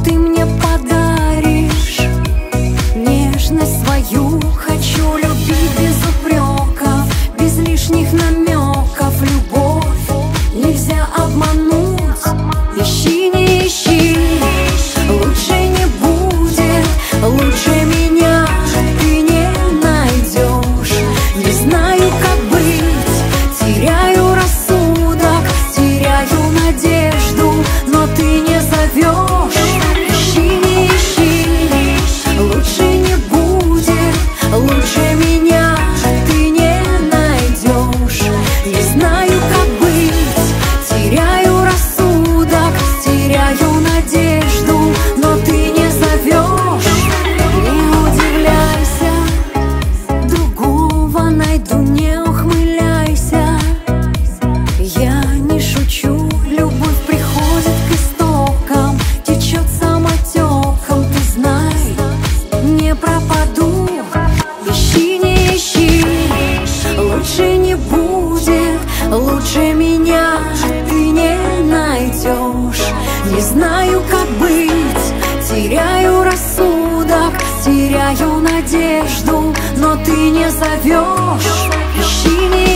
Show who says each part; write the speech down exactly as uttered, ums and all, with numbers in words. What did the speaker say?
Speaker 1: ты мне подаришь нежность свою. Хочу любить без упреков, без лишних намеков. Любовь нельзя обмануть. Ищи, не ищи, лучше не будет, лучше меня ты не найдешь. Не знаю, как быть, теряю рассудок, теряю надежду, но ты не зовешь. Ищи, не ищи, лучше не будет, лучше меня ты не найдешь. Не знаю, как быть, теряю рассудок, теряю надежду, но ты не зовешь. Не удивляйся, другого найду, не ухмыляйся. Я не шучу, любовь приходит к истокам, течет самотеком, ты знай, не пропаду. Ищи, не ищи, лучше не будет, лучше меня ты не найдешь. Не знаю, как быть, теряю рассудок, теряю надежду, но ты не зовешь. Ищи, не